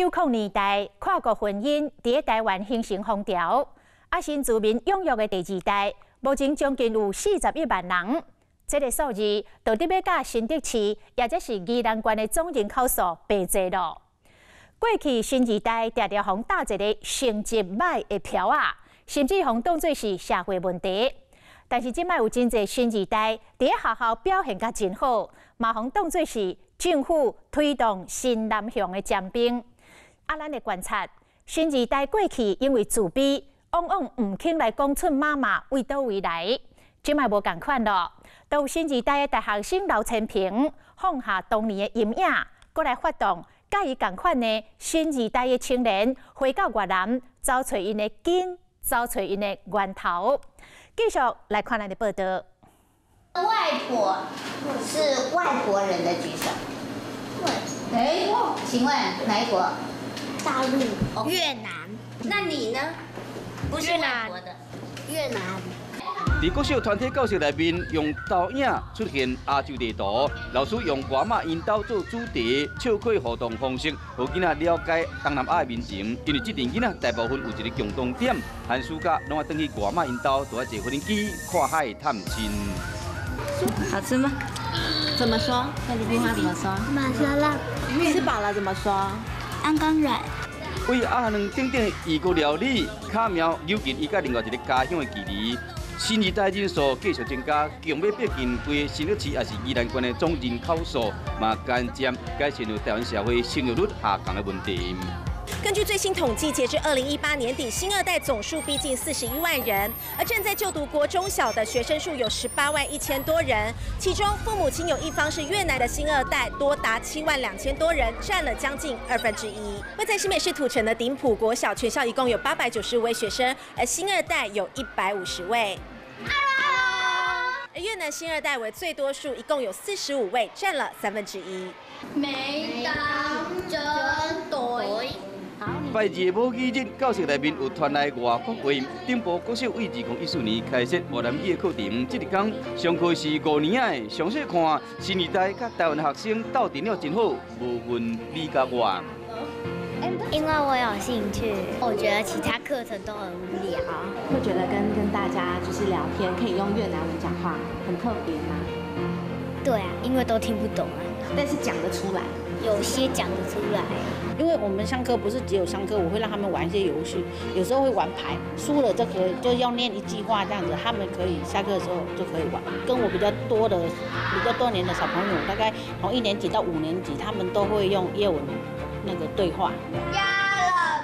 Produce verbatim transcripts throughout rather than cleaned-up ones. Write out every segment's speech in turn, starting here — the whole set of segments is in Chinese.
九零年代跨国婚姻伫台湾形成风潮，啊新住民踊跃的第二代，目前将近有四十一万人。这个数字，到底要甲新竹市，也则是宜兰县的总人口数比济咯。过去新二代常常互打一个成绩歹的票啊，甚至互当作是社会问题。但是即摆有真侪新二代伫学校表现甲真好，嘛互当作是政府推动新南向的尖兵。啊，咱的观察，新二代过去因为自卑，往往唔肯来讲出妈妈为倒位来。即摆无共款咯，都有新二代的大学生刘千平放下当年的阴影，过来发动甲伊共款的新二代的青年回到越南，找找因的根，找找因的源头。继续来看咱的报道。 外婆是外国人的举手。对。哎，请问哪一国？ 大陆。越南。 那你呢？不是外国的。 越南。 伫国小团体教室内面，用投影出现亚洲地图，老师用外码引导做主题，笑口互动方式，互囡仔了解东南亚的民情。因为这阵囡仔大部分有一个共同点，寒暑假拢爱登去外码引导，都爱坐飞机看海探亲。 好吃吗？怎么说？那你平常怎么说？ 马沙拉。 吃饱了怎么说？ 刚刚软。 为阿两顶顶异国料理，卡苗扭紧伊甲另外一个家乡的距离。新二代人数继续增加，强要逼近规新竹市也是宜兰县的总人口数，嘛间接改善了台湾社会生育率下降的问题。 根据最新统计，截至二零一八年底，新二代总数逼近四十一万人，而正在就读国中小的学生数有十八万一千多人，其中父母亲有一方是越南的新二代，多达七万两千多人，占了将近二分之一。位在新北市土城的顶埔国小，全校一共有八百九十五位学生，而新二代有一百五十位。而越南新二代为最多数，一共有四十五位，占了三分之一。 没当真对。 拜二母语日，教室内面有传来外国话。顶埔国小为二零一四年开设越南语课程，这日讲上课是五年的，详细看新二代甲台湾学生斗阵了真好，无论你甲我。 因为我有兴趣，我觉得其他课程都很无聊。 会觉得跟跟大家就是聊天，可以用越南文讲话，很特别吗？ 对啊，因为都听不懂啊， 但是讲得出来， 有些讲得出来。 因为我们上课不是只有上课，我会让他们玩一些游戏，有时候会玩牌，输了就可以就要念一句话这样子，他们可以下课的时候就可以玩。跟我比较多的、比较多年的小朋友，大概从一年级到五年级，他们都会用叶文那个对话。 亚人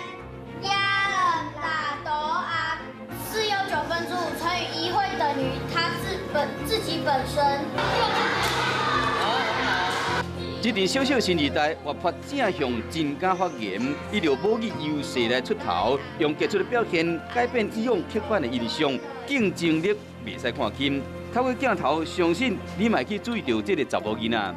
n 亚人打斗啊，四又九分之五乘以一会等于它自本自己本身。 这阵小小新二代活泼正向真敢发言，依照母语优势来出头，用杰出的表现改变以往刻板的印象，竞争力袂使看轻。透过镜头，相信你嘛去注意到这个查某囡仔。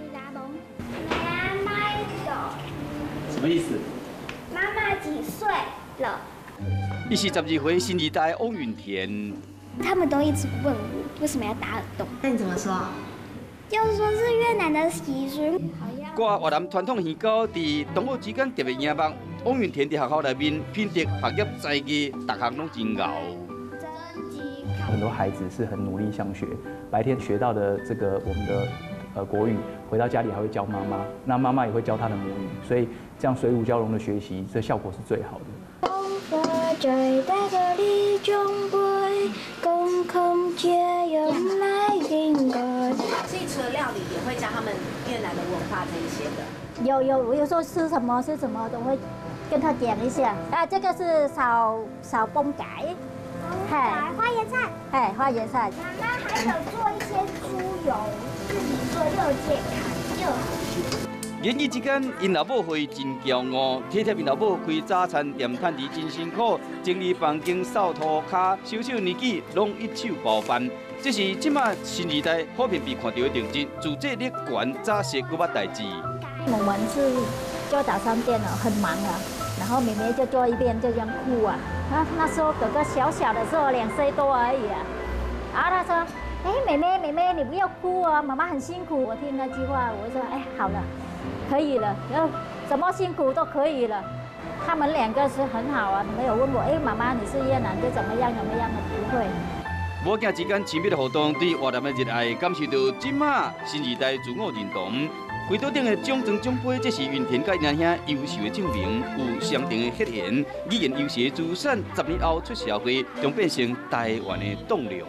什么意思？ 妈妈几岁了？ 伊是十二岁新二代翁允田。 他们都一直问我为什么要打耳洞。 那你怎么说？ 就是说是越南的习俗。 歌越南传统戏曲伫同学之间特别赢目。翁允田伫学校内面品德、学业、才艺，逐项拢真熬。 很多孩子是很努力想学，白天学到的这个我们的呃国语，回到家里还会教妈妈，那妈妈也会教他的母语，所以这样水乳交融的学习，这效果是最好的。 所以除了料理，也会教他们越南的文化这一些的。 有有，我有时候吃什么吃什么都会跟他讲一下。啊，这个是炒炒崩改， 哎，花椰菜， 哎，花椰菜。 妈妈还有做一些猪油，自己做又健康又好吃。 言语之间，因老母会真骄傲，体贴因老母开早餐店趁钱真辛苦，整理房间、扫涂骹，小小年纪拢一手包办。这是即马新二代普遍被看到的特质，自制力悬，早些搁捌代志。 我们是做早餐店了，很忙啊，然后妹妹就做一边就这样哭啊。啊，那时候哥哥小小的时候两岁多而已啊，然后他说：“哎，妹妹妹妹，你不要哭啊，妈妈很辛苦。”我听那句话，我说：“哎，好了。”可以了，然后怎么辛苦都可以了。他们两个是很好啊，没有问我，哎，妈妈你是越南的怎么样怎么样的，不会。 母子之间亲密的互动，对越南的热爱，感受到即马新时代自我认同。规岛顶的奖状奖杯，这是云田甲因兄优秀的证明，有相同的血缘，语言优势的资产，十年后出社会，将变成台湾的栋梁。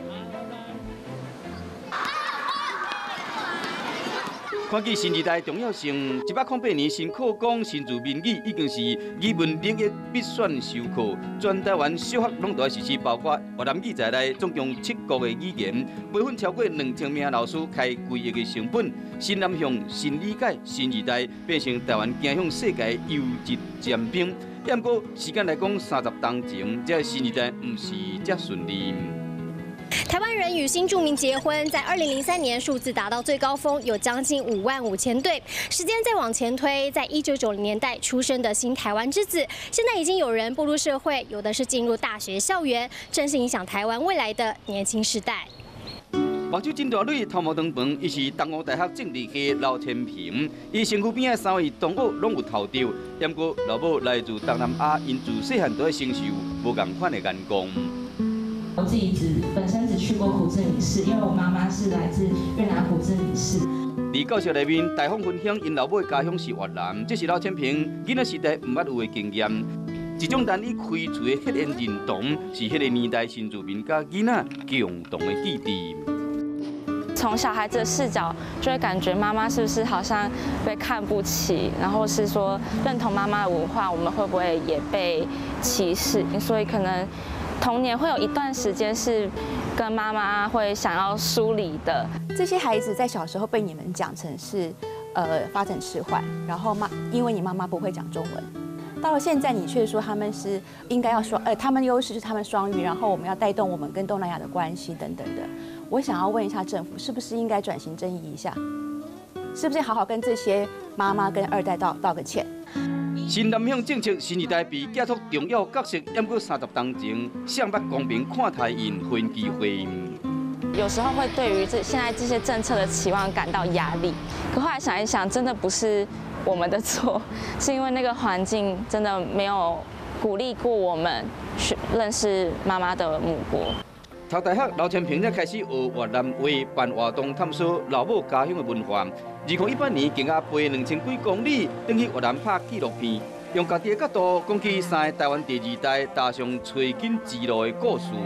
看见新时代重要性，一百零八年新课纲新住民语已经是语文领域必选修课，全台湾小学拢都要实施，包括越南语在内，总共七国的语言，培训超过两千名老师，开几亿的成本。新南向、新理解、新时代，变成台湾走向世界优质尖兵。不过时间来讲，三十当前，这新时代唔是这顺利。 台湾人与新住民结婚，在二零零三年数字达到最高峰，有将近五万五千对。时间再往前推，在一九九零年代出生的新台湾之子，现在已经有人步入社会，有的是进入大学校园，正是影响台湾未来的年轻世代。 目睭真大蕊，头毛长长，伊是东吴大学政治系刘天平。伊身躯边的三位同学拢有头照，不过老母来自东南亚，因自细汉都在承受无共款的眼光。 我自己只本身只去过朴正里市，因为我妈妈是来自越南朴正里市。 伫教室内面，大方分享因老母的家乡是越南，这是刘天平囡仔时代唔捌有的经验。一种难以开除的血缘认同，是迄个年代新住民甲囡仔共同的记忆。 从小孩子的视角，就会感觉妈妈是不是好像被看不起，然后是说认同妈妈的文化，我们会不会也被歧视？所以可能童年会有一段时间是跟妈妈会想要疏离的。 这些孩子在小时候被你们讲成是呃发展迟缓，然后妈因为你妈妈不会讲中文，到了现在你却说他们是应该要双呃他们优势是他们双语，然后我们要带动我们跟东南亚的关系等等的。我想要问一下政府，是不是应该转型正义一下？是不是好好跟这些妈妈跟二代道道个歉？ 新南向政策新时代被寄托重要角色，也过三十当前，向捌公平看台因分机会。 有时候会对于这现在这些政策的期望感到压力，可后来想一想，真的不是我们的错，是因为那个环境真的没有鼓励过我们去认识妈妈的母国。 读大学，刘天平才开始学越南话，办活动探索老母家乡的文化。二零一八年，经过飞两千几公里，登去越南拍纪录片，用家己的角度讲起三个台湾第二代踏上找紧之路的故事。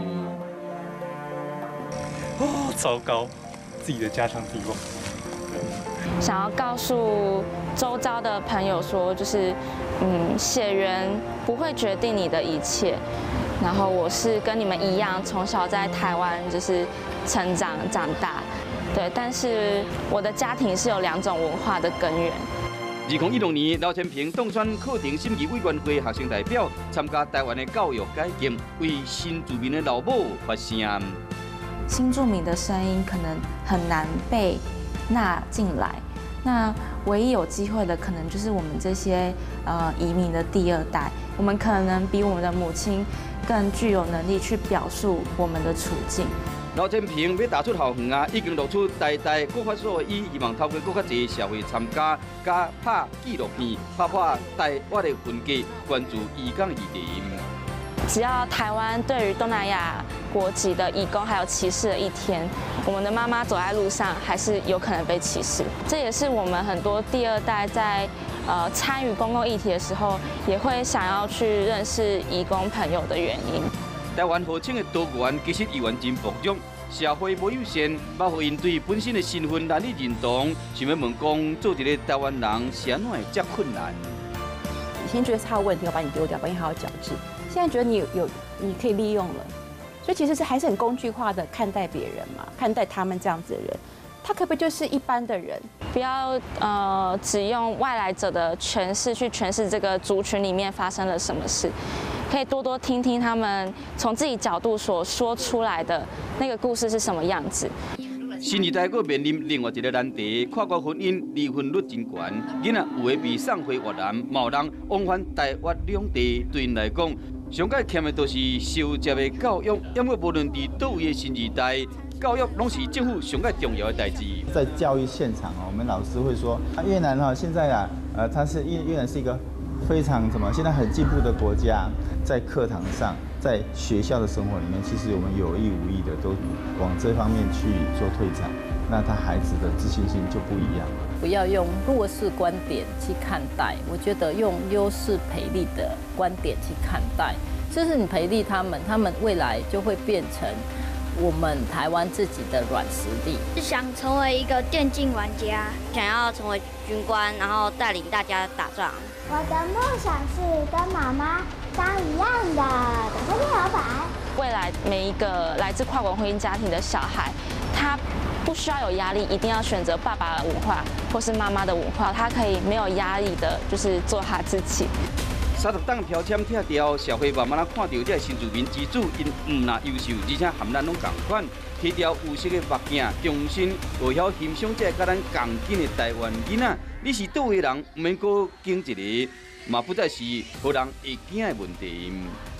哦，糟糕，自己的家乡地方。 想要告诉周遭的朋友说，就是嗯，血缘不会决定你的一切。然后我是跟你们一样，从小在台湾就是成长长大，对。但是我的家庭是有两种文化的根源。 二零一六年，刘天平当选课程审议委员会学生代表，参加台湾的教育改革，为新住民的老母发声。 新住民的声音可能很难被纳进来，那唯一有机会的，可能就是我们这些呃移民的第二代，我们可能比我们的母亲更具有能力去表述我们的处境。 刘天平要踏出校园啊，已经露出代代各法所以希望透过更较侪社会参加，加拍纪录片，拍破台湾的分隔，关注移工议题。 只要台湾对于东南亚国籍的移工还有歧视的一天，我们的妈妈走在路上还是有可能被歧视。这也是我们很多第二代在呃参与公共议题的时候，也会想要去认识移工朋友的原因。 台湾号称的多元，其实语言真薄弱，社会无友善，包括因对本身的身份难以认同，想要问讲，做一个台湾人是安怎会这困难？ 以前觉得是他的问题，我把你丢掉，把你好好矫治。现在觉得你有有你可以利用了，所以其实是还是很工具化的看待别人嘛，看待他们这样子的人，他可不可以就是一般的人？ 不要呃只用外来者的诠释去诠释这个族群里面发生了什么事，可以多多听听他们从自己角度所说出来的那个故事是什么样子。 新时代佫面临另外一个难题，跨国婚姻离婚率真悬，囡仔有的被送回越南，嘛有人往返台越两地，对因来讲，上界欠的都是受接的教育，因为无论伫倒位的新时代， 教育拢是政府上个重要的代志。 在教育现场哦，我们老师会说，啊、越南哈现在啊，呃，它是越越南是一个非常什么，现在很进步的国家，在课堂上，在学校的生活里面，其实我们有意无意的都往这方面去做推展，那他孩子的自信心就不一样。 不要用弱势观点去看待，我觉得用优势培力的观点去看待，就是你培力他们，他们未来就会变成我们台湾自己的软实力。 是想成为一个电竞玩家，想要成为军官，然后带领大家打仗。 我的梦想是跟妈妈当一样的打开电脑版。 未来每一个来自跨国婚姻家庭的小孩，他不需要有压力，一定要选择爸爸的文化或是妈妈的文化，他可以没有压力的，就是做他自己。 三十档标签拆掉，社会慢慢啊看到这新住民之主因唔那优秀，而且含咱拢同款，剃掉有色的目镜，重新学晓欣赏这甲咱共紧的台湾囡仔。你是倒位人，唔免搁拣一个，嘛不再是何人会惊的问题。